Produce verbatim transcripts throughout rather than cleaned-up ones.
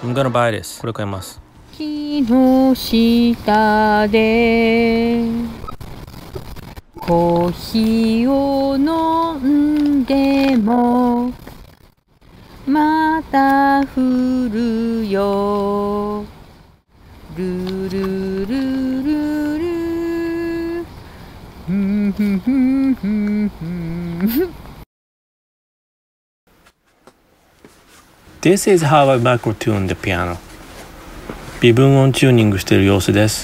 I'm gonna buy this. これ買います。 木の下でコーヒーを飲んでもまた降るよ。ルルルルルふんふんふんふんふん。 This is how I microtuned the piano. 微分音チューニングしている様子です。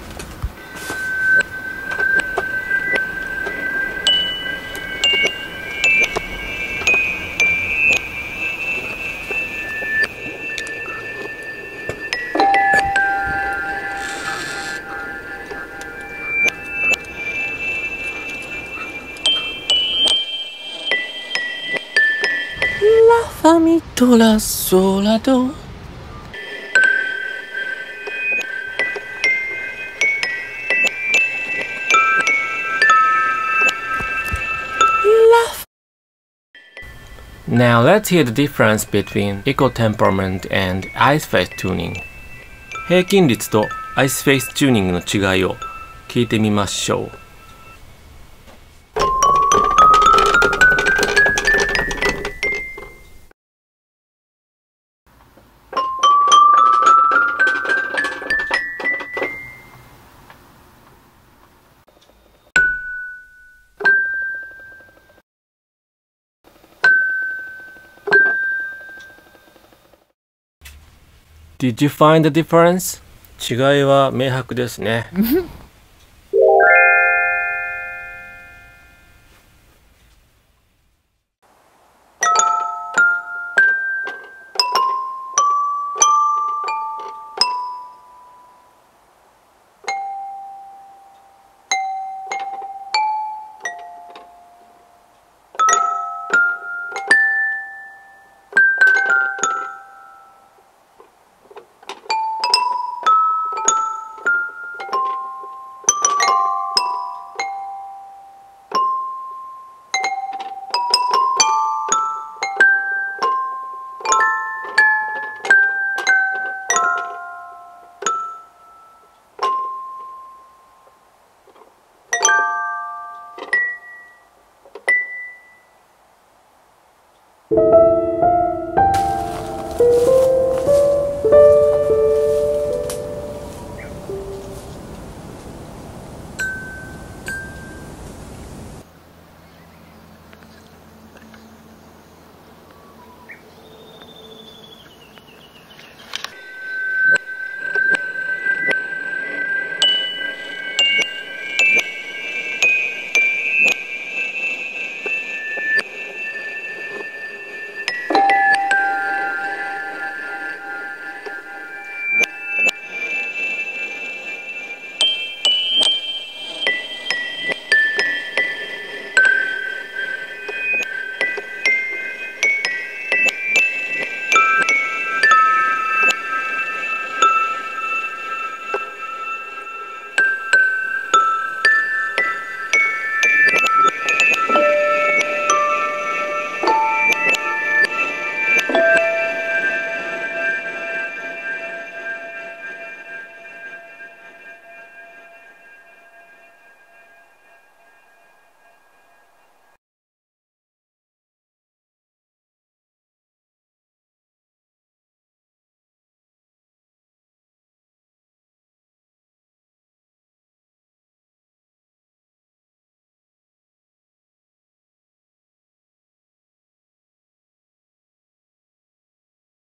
ラファミトラソラド。Now let's hear the difference between equal temperament and Iceface Tuning. 平均率と Iceface Tuning の違いを聞いてみましょう。Did you find the difference? 違いは明白ですね。